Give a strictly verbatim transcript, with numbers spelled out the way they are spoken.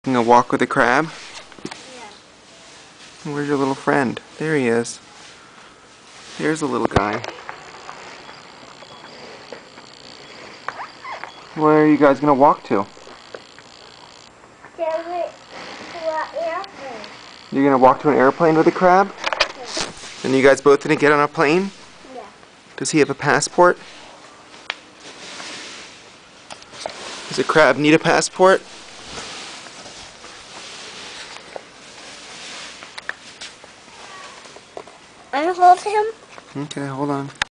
Taking a walk with a crab? Yeah. Where's your little friend? There he is. There's a little guy. Where are you guys gonna walk to? To an airplane. You're gonna walk to an airplane with a crab? Yeah. And you guys both gonna get on a plane? Yeah. Does he have a passport? Does a crab need a passport? I hold him. Okay, hold on.